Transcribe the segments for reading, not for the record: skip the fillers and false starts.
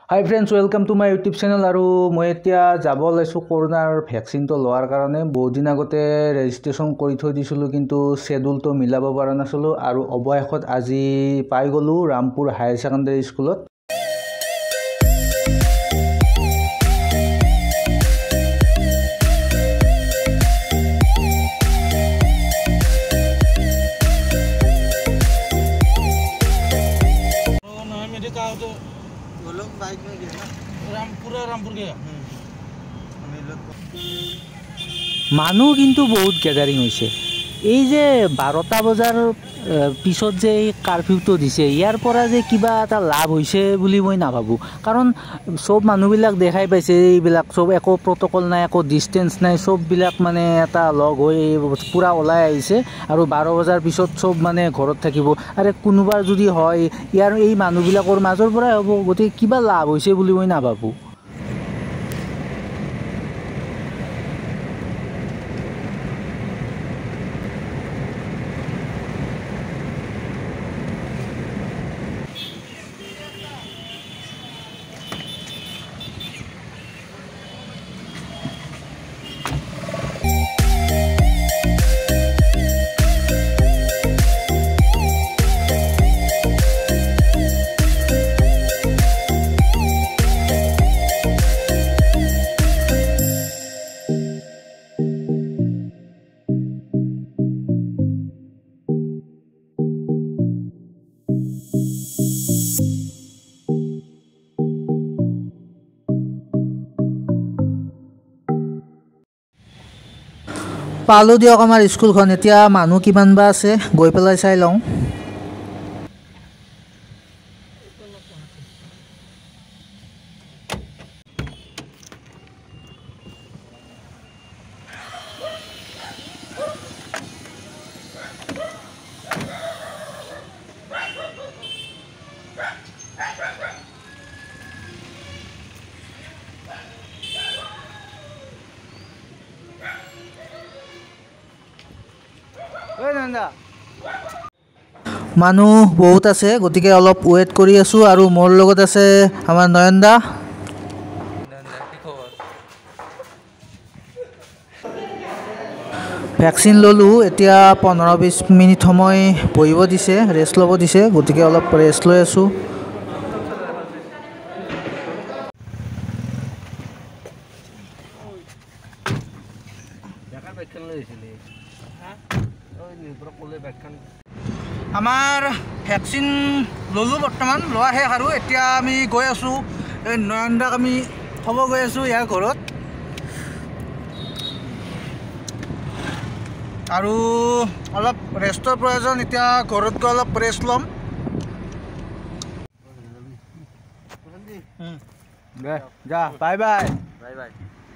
Hi friends, welcome to my YouTube channel. আৰু মই এতিয়া যাব লৈছো কৰোনাৰ ভ্যাকচিনটো লোৱাৰ কাৰণে বহুত দিন আগতে ৰেজিষ্ট্ৰেচন কৰি থৈ দিছিলো কিন্তু শেডিউলটো মিলাব পৰা নাছিলো আৰু অবশেষত আজি পাই গলো ৰামপুৰ হায়াৰ সেকেন্ডাৰী স্কুলত। बाइक में गया ना रामपुर गया মানুহ কিন্তু বহুত গ্যাদারিং হইছে এই যে 12টা বজাৰ পিছত যে কারফিউটো দিছে ইয়াৰ পৰা যে কিবা এটা লাভ হৈছে বুলি মই নাভাবো কাৰণ সব মানুহবিলাক দেখাই পাইছে এইবিলাক সব একো প্ৰটোকল নাই একো ডিসটেন্স নাই সব বিলাক মানে এটা লগ হৈ পুৰা ওলাই আহিছে আৰু 12 বজাৰ পিছত সব মানে ঘৰত থাকিব আৰু কোনোবাৰ যদি হয় ইয়াৰ এই মানুহবিলাকৰ মাজৰ পৰা হ'ব গতি কিবা লাভ হৈছে বুলি মই নাভাবো। পালো দিয়ক আমাৰ স্কুলখন এতিয়া মানুহ কিমান বা আছে গৈ পেলাই চাই লওঁ। মানুহ বহুত আছে গতিকে অলপ ওয়েট কৰি আছো আৰু মোৰ লগত আছে আমাৰ নয়নদা। ভ্যাকচিন ললো এতিয়া 15-20 মিনিট সময় বহিব দিছে ৰেষ্ট ল'ব দিছে গতিকে অলপ ৰেষ্ট লৈ আছো। আমাৰ ভ্যাকচিন ললো বৰ্তমান লোৱা শেষ আৰু এতিয়া আমি গৈ আছো এই নয়নদাক আমি থব গৈ আছো ইয়াৰ ঘৰত আৰু অলপ ৰেষ্টৰ প্ৰয়োজন এতিয়া ঘৰত গৈ অলপ ৰেষ্ট ল'ম। যা bye bye bye bye.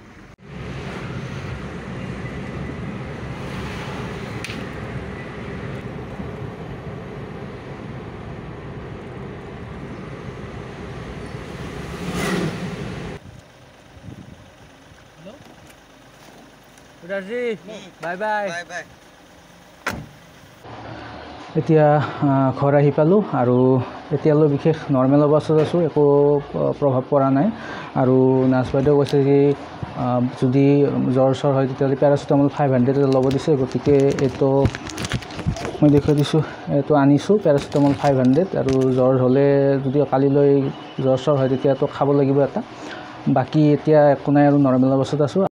Bye bye bye. এতিয়া ঘৰ আহি পালোঁ আৰু এতিয়ালৈ বিশেষ নৰ্মেল অৱস্থাত আছোঁ একো প্ৰভাৱ পৰা নাই আৰু নাৰ্ছ বাইদেউ কৈছে যে যদি জ্বৰ চৰ হয় তেতিয়াহ'লে পেৰাচিটামল 500 ল'ব দিছে গতিকে এইটো মই দেখুৱাই দিছোঁ এইটো আনিছোঁ পেৰাচিটামল 500 আৰু জ্বৰ হ'লে যদি কালিলৈ জ্বৰ চৰ হয় তেতিয়াতো খাব লাগিব এটা বাকী এতিয়া একো নাই আৰু নৰ্মেল অৱস্থাত আছোঁ।